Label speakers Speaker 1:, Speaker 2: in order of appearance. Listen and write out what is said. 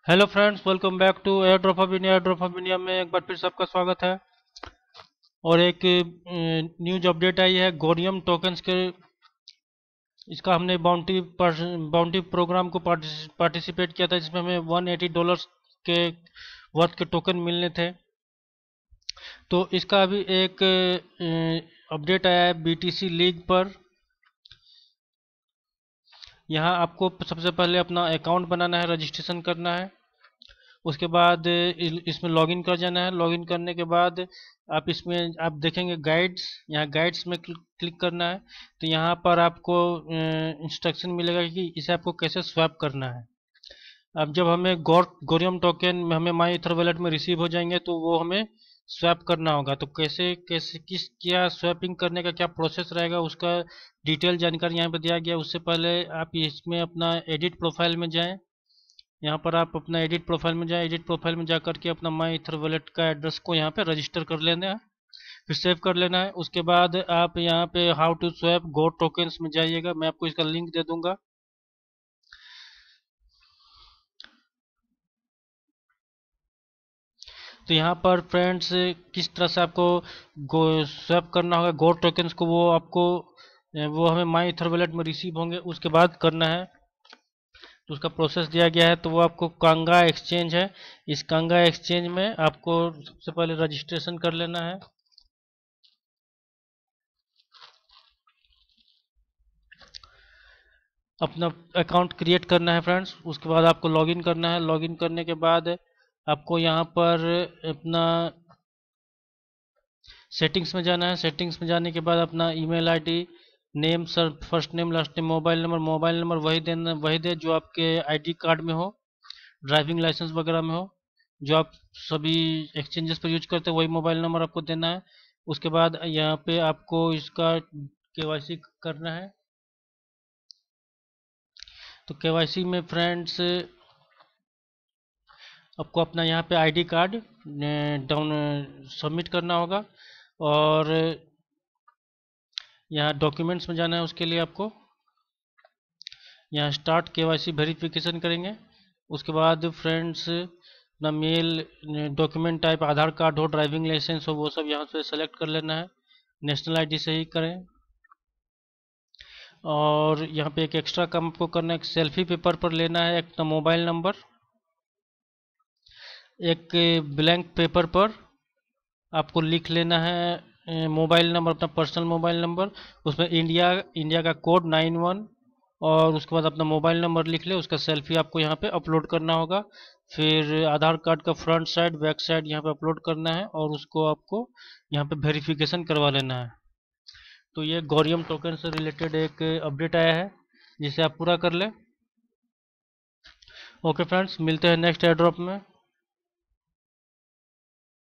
Speaker 1: Hello friends, welcome back to airdrop of India. Airdrop of India में एक बार फिर सबका स्वागत है। और एक न्यूज अपडेट आई है गोरियम टोकन्स के। इसका हमने बाउंटी प्रोग्राम को पार्टिसिपेट किया था, जिसमें हमें $180 के वर्थ के टोकन मिलने थे। तो इसका अभी एक अपडेट आया है बीटीसी लीग पर। यहाँ आपको सबसे पहले अपना अकाउंट बनाना है, रजिस्ट्रेशन करना है। उसके बाद इसमें लॉगिन कर जाना है। लॉगिन करने के बाद आप इसमें आप देखेंगे गाइड्स, यहाँ गाइड्स में क्लिक करना है। तो यहाँ पर आपको इंस्ट्रक्शन मिलेगा कि इसे आपको कैसे स्वैप करना है। अब जब हमें गोरियम टोकन हमें माई ईथर वॉलेट में रिसीव हो जाएंगे तो वो हमें स्वैप करना होगा। तो कैसे कैसे किस क्या स्वैपिंग करने का क्या प्रोसेस रहेगा, उसका डिटेल जानकारी यहाँ पे दिया गया। उससे पहले आप इसमें अपना एडिट प्रोफाइल में जाएं। यहाँ पर आप अपना एडिट प्रोफाइल में जाए। एडिट प्रोफाइल में जा करके अपना माई ईथर वॉलेट का एड्रेस को यहाँ पे रजिस्टर कर लेना है, फिर सेव कर लेना है। उसके बाद आप यहाँ पे how to swap go tokens में जाइएगा। मैं आपको इसका लिंक दे दूंगा। तो यहाँ पर फ्रेंड्स किस तरह से आपको गो स्वैप करना होगा गो टोकन्स को, वो हमें माई ईथर वॉलेट में रिसीव होंगे उसके बाद करना है। तो उसका प्रोसेस दिया गया है। तो वो आपको कांगा एक्सचेंज है, इस कांगा एक्सचेंज में आपको सबसे पहले रजिस्ट्रेशन कर लेना है। अपना अकाउंट क्रिएट करना है फ्रेंड्स। उसके बाद आपको लॉगिन करना है। लॉगिन करने के बाद आपको यहाँ पर अपना सेटिंग्स में जाना है। सेटिंग्स में जाने के बाद अपना email ID, name, sir first name last name, mobile number वही दे जो आपके आईडी कार्ड में हो, ड्राइविंग लाइसेंस वगैरह में हो, जो आप सभी एक्सचेंजेस पर यूज करते हैं वही मोबाइल नंबर आपको देना है। उसके बाद यहाँ पे आपको इसका केवाईसी करना है। तो केवाईसी में फ्रेंड्स आपको अपना यहाँ पे आईडी कार्ड डाउन सबमिट करना होगा। और यहाँ डॉक्यूमेंट्स में जाना है। उसके लिए आपको यहाँ स्टार्ट केवाईसी वेरिफिकेशन करेंगे। उसके बाद फ्रेंड्स अपना mail, document type Aadhaar card हो, ड्राइविंग लाइसेंस हो, वो सब यहाँ से सेलेक्ट कर लेना है। नेशनल आईडी से ही करें। और यहाँ पे एक एक्स्ट्रा काम आपको करना है, एक सेल्फी पेपर पर लेना है अपना मोबाइल नंबर। एक ब्लैंक पेपर पर आपको लिख लेना है मोबाइल नंबर, अपना पर्सनल मोबाइल नंबर। उसमें इंडिया का कोड 91, और उसके बाद अपना मोबाइल नंबर लिख ले। उसका सेल्फी आपको यहाँ पे अपलोड करना होगा। फिर आधार कार्ड का फ्रंट साइड बैक साइड यहाँ पे अपलोड करना है, और उसको आपको यहाँ पे वेरिफिकेशन करवा लेना है। तो ये गोरियम टोकन से रिलेटेड एक अपडेट आया है, जिसे आप पूरा कर लें। ओके फ्रेंड्स, मिलते हैं नेक्स्ट एयर ड्रॉप में।